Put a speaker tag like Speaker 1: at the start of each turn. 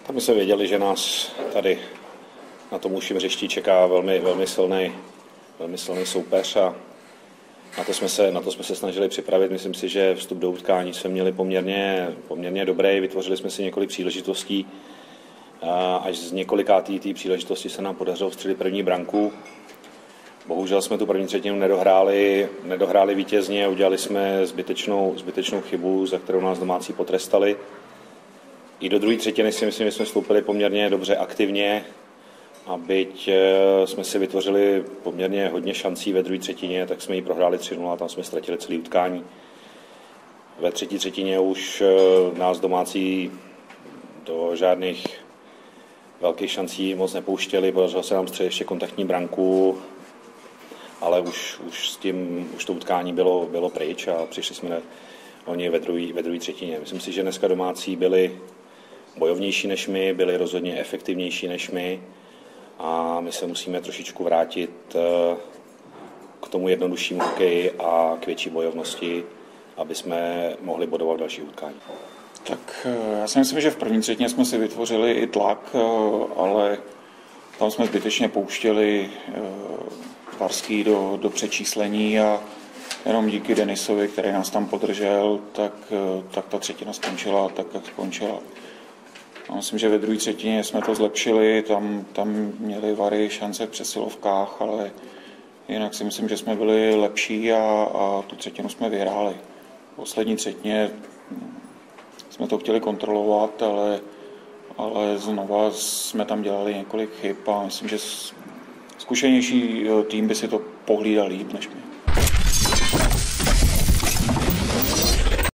Speaker 1: A my jsme věděli, že nás tady na tom užším hřišti čeká velmi silný soupeř a na to jsme se snažili připravit. Myslím si, že vstup do utkání jsme měli poměrně dobrý, vytvořili jsme si několik příležitostí. Až z několikátý té příležitosti se nám podařilo vstřelit první branku. Bohužel jsme tu první třetinu nedohráli vítězně, udělali jsme zbytečnou chybu, za kterou nás domácí potrestali. I do druhé třetiny si myslím, že jsme vstoupili poměrně dobře aktivně, a byť jsme si vytvořili poměrně hodně šancí ve druhé třetině, tak jsme ji prohráli 3-0 a tam jsme ztratili celé utkání. Ve třetí třetině už nás domácí do žádných velkých šancí moc nepouštěli, podařilo se nám střelit ještě kontaktní branku, ale už to utkání bylo pryč a přišli jsme oni ve druhé třetině. Myslím si, že dneska domácí byli bojovnější než my, byli rozhodně efektivnější než my a my se musíme trošičku vrátit k tomu jednoduššímu hokeji a k větší bojovnosti, aby jsme mohli bodovat v dalších utkání.
Speaker 2: Tak já si myslím, že v první třetině jsme si vytvořili i tlak, ale tam jsme zbytečně pouštěli Varský do přečíslení a jenom díky Denisovi, který nás tam podržel, tak ta třetina skončila tak, jak skončila. A myslím, že ve druhé třetině jsme to zlepšili, tam měli Vary šance v přesilovkách, ale jinak si myslím, že jsme byli lepší a tu třetinu jsme vyhráli. V poslední třetině jsme to chtěli kontrolovat, ale znova jsme tam dělali několik chyb a myslím, že zkušenější tým by si to pohlídal líp než my.